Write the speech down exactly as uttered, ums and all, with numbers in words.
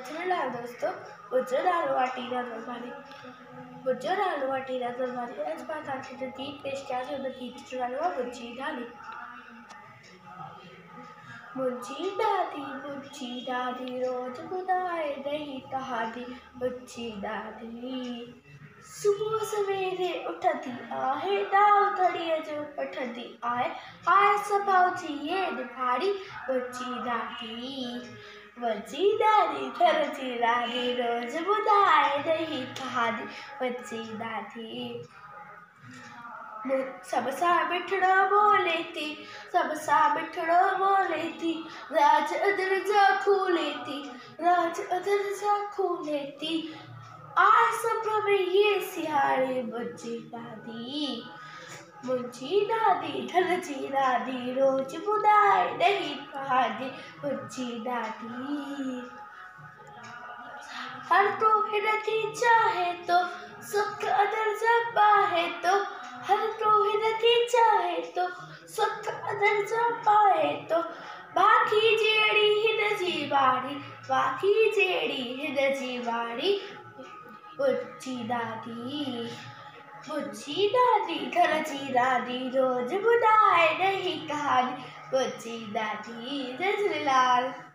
झूलेलाल दोस्तों, मुंहिंजो नालो आहे टीना गुरबानी। मुंहिंजो नालो आहे टीना गुरबानी। अॼु मां तव्हांखे जो गीत पेश कयां थी, हुन गीत जो नालो आहे मुंहिंजी ॾाॾी। मुंहिंजी ॾाॾी मुंहिंजी ॾाॾी रोज़ ॿुधाए रही कहानी। मुंहिंजी ॾाॾी सुबुह सवेरे उथंदी आहे, ॾाव घड़ीअ जो वठंदी आहे, हाय सुभाउ जी ये निभाड़ी। मुंहिंजी ॾाॾी मुंहिंजी ॾाॾी घर जी रानी रोज़ ॿुधाए रही कहानी। मुंहिंजी ॾाॾी सब सां मिठड़ो बोले थी, सब सां मिठड़ो बोले थी, राज अदर जा खूले थी, राज अदर जा खूले थी, आए सभ में ये सियारे। मुंहिंजी ॾाॾी मुंहिंजी ॾाॾी घर जी रानी रोज़ ॿुधाए रही कहानी। मुंहिंजी ॾाॾी हर को हिन थी चाहे तो सुख अदर जा पाए तो, हर को हिन थी चाहे तो सुख अदर जा पाए तो, बाकी जहिड़ी हिन जी वारी, बाकी जहिड़ी हिन जी वारी। मुंहिंजी ॾाॾी मुंहिंजी ॾाॾी घर जी रानी रोज़ ॿुधाए रही कहानी। मुंहिंजी ॾाॾी। जय झूलेलाल।